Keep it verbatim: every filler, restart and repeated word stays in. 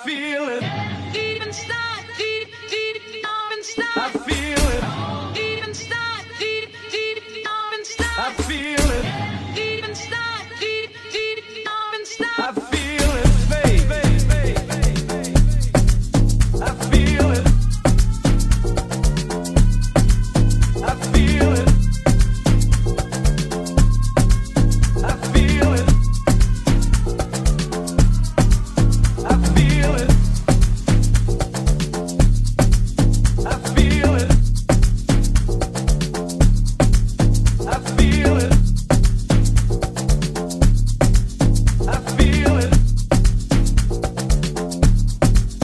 feel it. Deep inside, deep, deep, down inside. I feel it. Deep inside, deep, deep, down inside. I feel it.